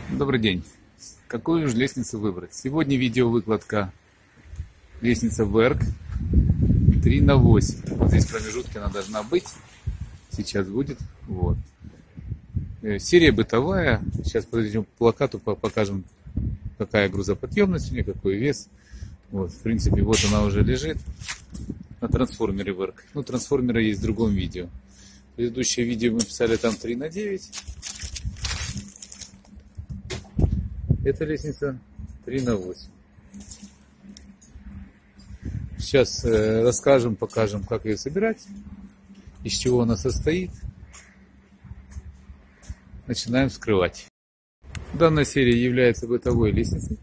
Добрый день. Какую же лестницу выбрать? Сегодня видеовыкладка лестница Verk 3×8. Вот здесь в промежутке она должна быть. Сейчас будет. Вот. Серия бытовая. Сейчас подойдем к плакату, покажем, какая грузоподъемность у нее, какой вес. Вот, в принципе, вот она уже лежит на трансформере Verk. Ну, трансформеры есть в другом видео. Предыдущее видео мы писали там 3×9. Это лестница 3×8. Сейчас расскажем, покажем, как ее собирать, из чего она состоит. Начинаем вскрывать. Данная серия является бытовой лестницей.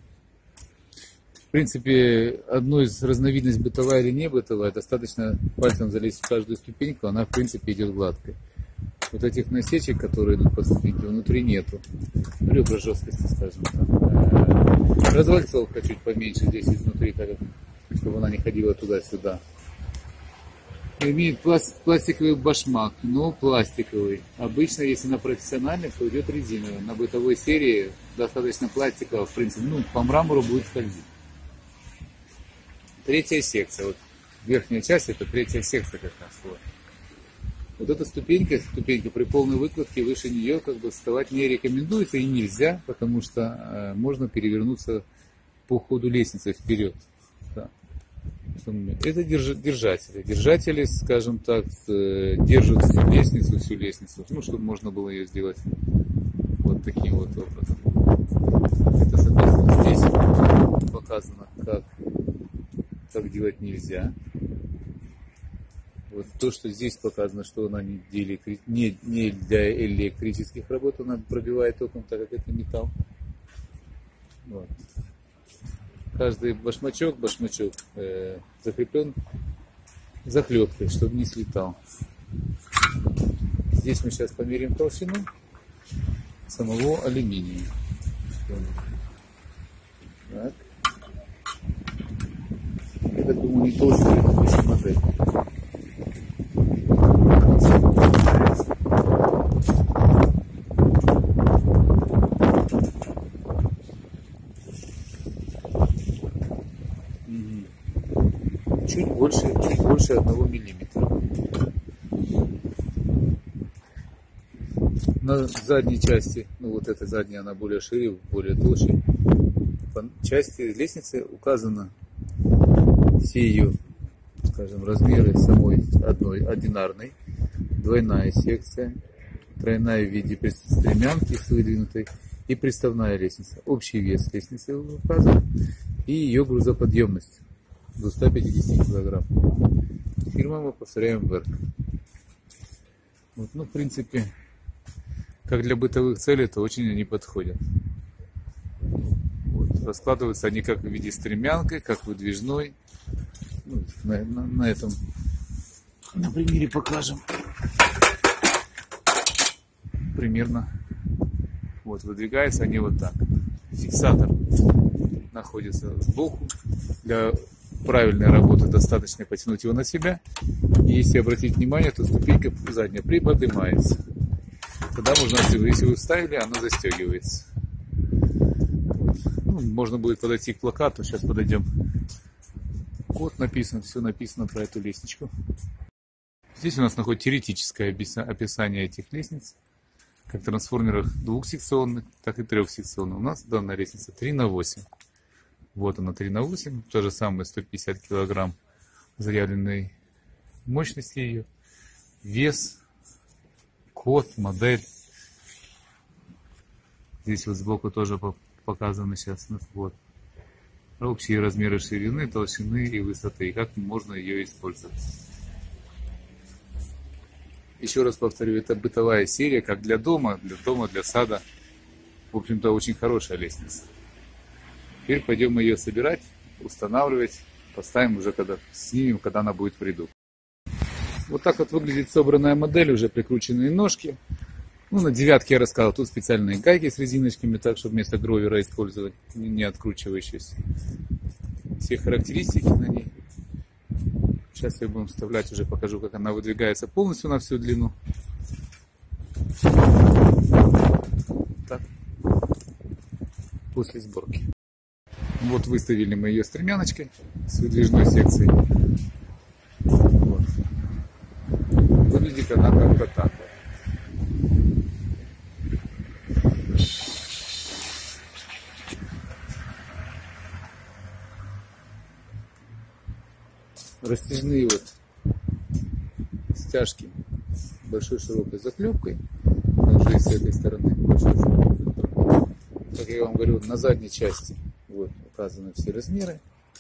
В принципе, одну из разновидностей, бытовая или не бытовая, достаточно пальцем залезть в каждую ступеньку, она в принципе идет гладкой. Вот этих насечек, которые идут по ступеньке, внутри нету. Ребра жесткости, скажем так. Развальцовка чуть поменьше здесь изнутри, чтобы она не ходила туда-сюда. Имеет пластиковый башмак, но пластиковый. Обычно, если на профессиональной, то идет резиновый. На бытовой серии достаточно пластикового, в принципе, по мрамору будет скользить. Третья секция. Вот верхняя часть, это третья секция как раз. Вот эта ступенька при полной выкладке, выше нее вставать не рекомендуется и нельзя, потому что можно перевернуться по ходу лестницы вперед. Да. Это держатели. Держатели, скажем так, держат всю лестницу, ну, чтобы можно было ее сделать вот таким вот образом. Это, соответственно, здесь показано, как делать нельзя. Вот то, что здесь показано, что она не для электрических работ, она пробивает током, так как это металл. Вот. Каждый башмачок закреплен заклепкой, чтобы не слетал. Здесь мы сейчас померяем толщину самого алюминия. Так. Я думаю, не толще, это модель. Чуть больше 1 миллиметра. На задней части, ну вот эта задняя, она более шире, более толще. По части лестницы указано все ее, скажем, размеры самой одной одинарной, двойная секция, тройная в виде стремянки с выдвинутой и приставная лестница. Общий вес лестницы указан и ее грузоподъемность до 150 килограмм. Фирма, мы повторяем, Verk. Вот, ну, в принципе, как для бытовых целей, то очень они подходят. Вот, раскладываются они как в виде стремянки, как выдвижной. Ну, на этом на примере покажем. Примерно вот выдвигаются они вот так. Фиксатор находится сбоку. Для правильной работы достаточно потянуть его на себя. И если обратить внимание, то ступенька задняя приподнимается. Тогда можно, если вы вставили, она застегивается. Ну, можно будет подойти к плакату. Сейчас подойдем. Код написан, все написано про эту лестничку. Здесь у нас находится теоретическое описание этих лестниц. Как трансформеров двухсекционных, так и трехсекционных. У нас данная лестница 3×8. Вот она 3×8. То же самое 150 килограмм заявленной мощности ее. Вес, код, модель. Здесь вот сбоку тоже показаны сейчас. Вот. Общие размеры ширины, толщины и высоты. И как можно ее использовать. Еще раз повторю, это бытовая серия, как для дома, для сада. В общем-то, очень хорошая лестница. Теперь пойдем ее собирать, устанавливать, поставим уже, снимем, когда она будет в ряду. Вот так вот выглядит собранная модель, уже прикрученные ножки. Ну, на девятке я рассказал, тут специальные гайки с резиночками, так, чтобы вместо гровера использовать, не откручивающиеся. Все характеристики на ней. Сейчас я будем вставлять, уже покажу, как она выдвигается полностью на всю длину. Так. после сборки. Вот выставили мы ее стремяночкой с выдвижной секцией. Вот. Выглядит она как-то так. Растяжные вот стяжки большой широкой заклепкой, также и с этой стороны большой широкой заклепкой. Как я вам говорил, на задней части вот указаны все размеры.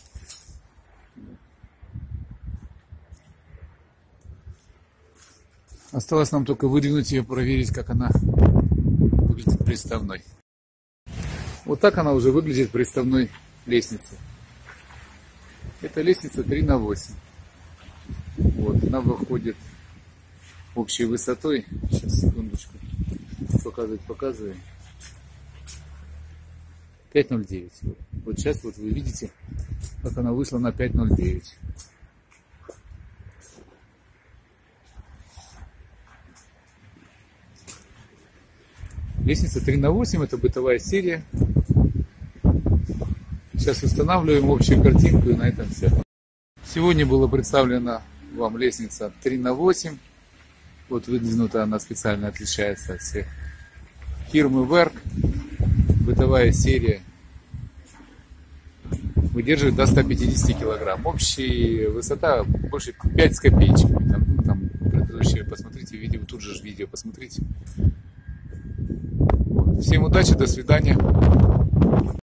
Осталось нам только выдвинуть ее, проверить, как она выглядит приставной. Вот так она уже выглядит приставной лестницей. Это лестница 3 на 8. Вот, она выходит общей высотой. Сейчас, секундочку. Показываю. 5,09. Вот сейчас вот вы видите, как она вышла на 5,09. Лестница 3 на 8, это бытовая серия. Сейчас устанавливаем общую картинку, и на этом все. Сегодня была представлена вам лестница 3 на 8. Вот выдвинута она специально отличается от всех. Фирмы Верк. Бытовая серия. Выдерживает до 150 килограмм. Общая высота больше 5 с копеечками. Там предыдущее посмотрите видео, тут же видео посмотрите. Вот. Всем удачи, до свидания.